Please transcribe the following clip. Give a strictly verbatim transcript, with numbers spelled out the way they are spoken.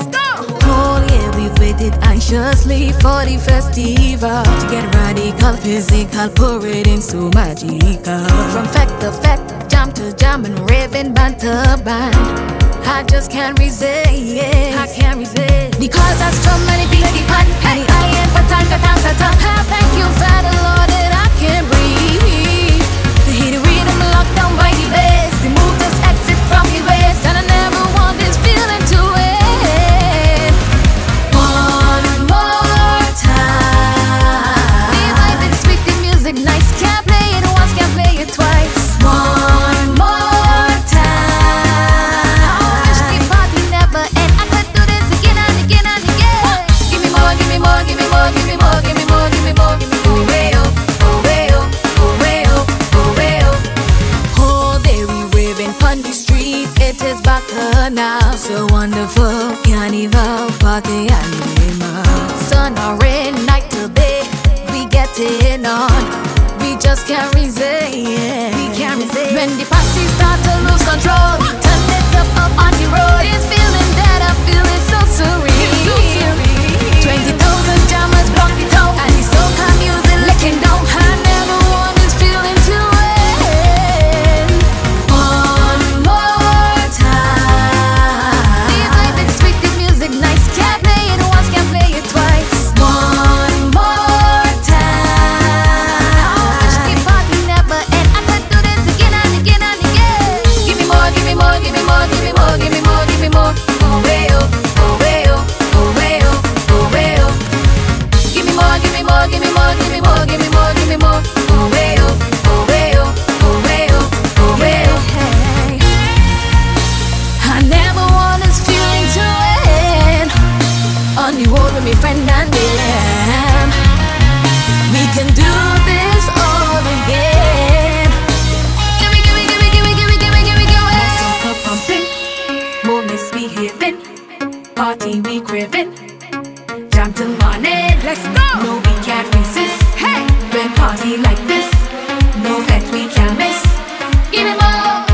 Let's go! Oh yeah, we've waited anxiously for the festival to get radical, physical, pour it in so magical. From fact to fact, jam to jam and raving band to band, I just can't resist. I can't resist because there's so many people depend. And I ain't but time to time to time. I thank you, Father Lord, that I can breathe. To hear the rhythm locked down by the bass, the move just exit from the waist, and I never want this feeling to end. One more time. The vibe is sweet, the music nice. Can't play it once, can't play it twice. One more time. I wish the party never end. I could do this again and again and again. Give me more, give me more, give me more, give me more, give me more, give me more, give me more. Oh way oh, oh way oh, oh way oh, oh way oh. Oh, there we raving on the street. It is Bacchanal, so wonderful. Carnival party animal. Sun or rain, night till day, we getting on. We just can't resist. We can't resist. When the party start to lose control, turn it up, up on the road. This feeling that I feel is so surreal. Twenty thousand jammers block the town, and the soca music licking down. I never want this feeling to end. One more time. The vibe is sweet, the music nice. Can't play it once, can't play it twice. One more time. I wish the party never end. I could do this again and again and again. Give me more, give me more, give me more, give me more, give me more, give me more. Oh way oh, oh way oh, oh way oh, oh way oh. Give me more, give me more, give me more, give me more, give me more, give me more. Oh way oh, oh way oh, oh way oh, oh way oh. Hey, I never want this feeling to end. On the road with my friend and them, we can do this all again. Give me, give me, give me, give me, give me, give me, give me, give me. Soca pumping, more misbehaving, party we craving, jam till morning. Let's go! No, we can't resist. Hey, when party like this, no fete we can't miss. Give me more.